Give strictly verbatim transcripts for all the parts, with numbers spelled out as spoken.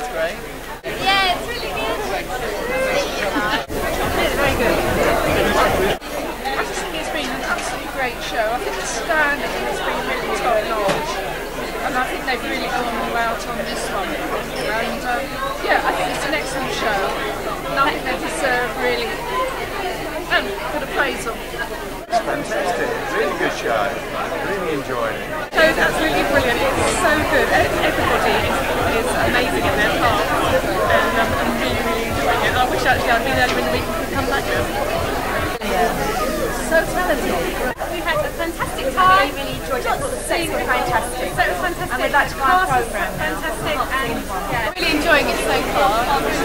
It's great. Yeah, it's really good. It's very good. I just think it's been an absolutely great show. I think the standing has been really top notch, and I think they've really gone all out on this one. And um, yeah, I think it's an excellent show. And I think they deserve really um, good appraisal. It's fantastic. Really good show. Really enjoyed it. So it's absolutely brilliant. It's so good. Everybody is, is amazing in their part, and um, I'm really, really enjoying it. I wish actually I'd been earlier in the week and could come back now. So talented. We had a fantastic time. We really enjoyed it. The sets were fantastic. So it was fantastic. And we'd like to go on programme. Fantastic, and yeah, really enjoying it so far.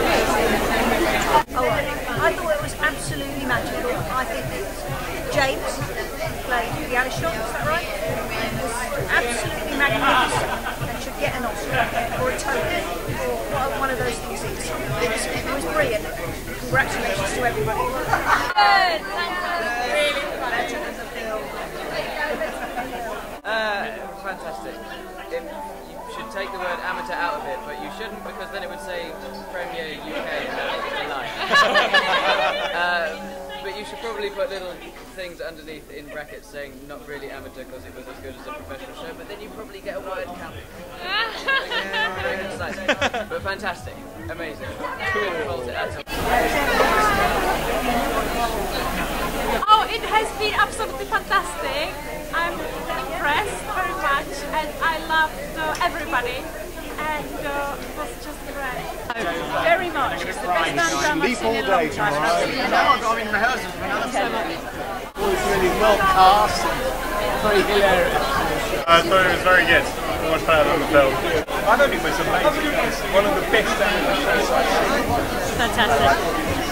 Oh, I thought it was absolutely magical. I think that James played the Alishon, is that right? It was absolutely magnificent and should get an Oscar or a Tony or what one of those things is. It was, it was brilliant. Congratulations to everybody. Good, really Better than the film. Uh, fantastic. If you should take the word amateur out of it, but you shouldn't, because then it would say Premier U K and that is a lie. uh, but you should probably put little things underneath in brackets saying not really amateur because it was as good as a professional show, but then you probably get a wide count. Very concise. But fantastic. Amazing. Cool. Oh, it has been absolutely fantastic. I'm impressed very much, and I loved uh, everybody, and uh, it was just great. Very much. It's the best dance I've seen in a long time. I've got in rehearsals for another so much. It was really well cast and very hilarious. I thought it was very good. Much better than the film. I thought it was amazing. It was one of the best animations I've seen. Fantastic.